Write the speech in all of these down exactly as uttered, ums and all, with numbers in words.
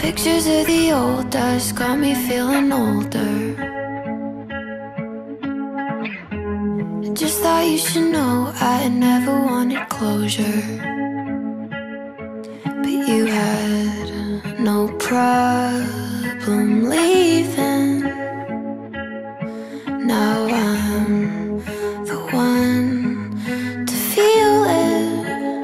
Pictures of the old us got me feeling older. Just thought you should know I never wanted closure, but you had no problem leaving. Now I'm the one to feel it.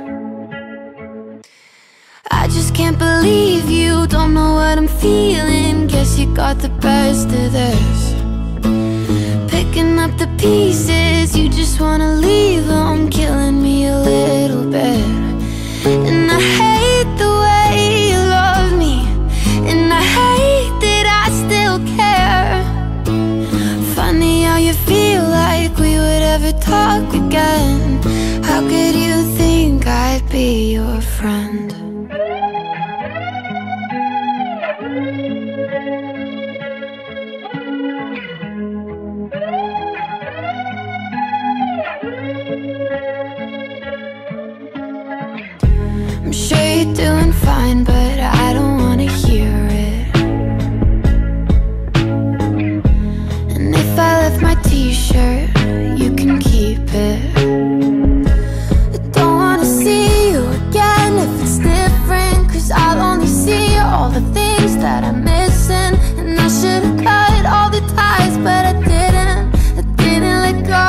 I just can't believe you don't know what I'm feeling. Guess you got the best of this. Picking up the pieces, you just wanna leave them, killing me a little bit. And I hate the way you love me, and I hate that I still care. Funny how you feel like we would ever talk again. How could you think I'd be your friend? I'm sure you're doing fine, but I don't wanna hear it. And if I left my t-shirt, you can keep it. I don't wanna see you again if it's different, 'cause I'll only see all the things that I'm missing. And I should've cut all the ties, but I didn't, I didn't let go.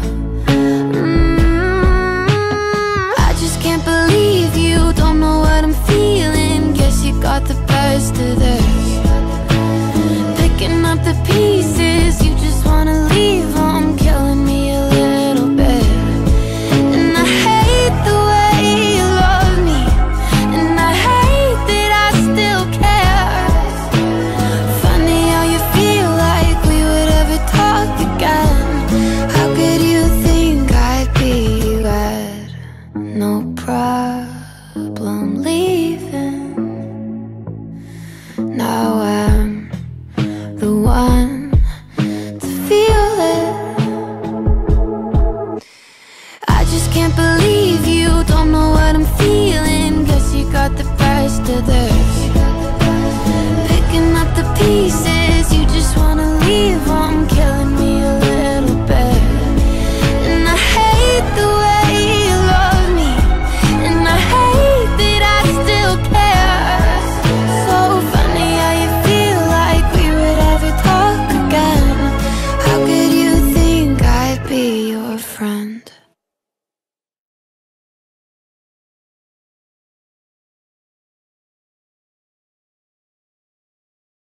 Got the best of this. Picking up the pieces, you just wanna leave them, killing me a little bit. And I hate the way you love me, and I hate that I still care. Funny how you feel like we would ever talk again. How could you think I'd be bad? No problem leaving. Now I'm the one to feel it. I just can't believe you don't know what I'm feeling. Guess you got the best of this. Picking up the pieces, you just wanna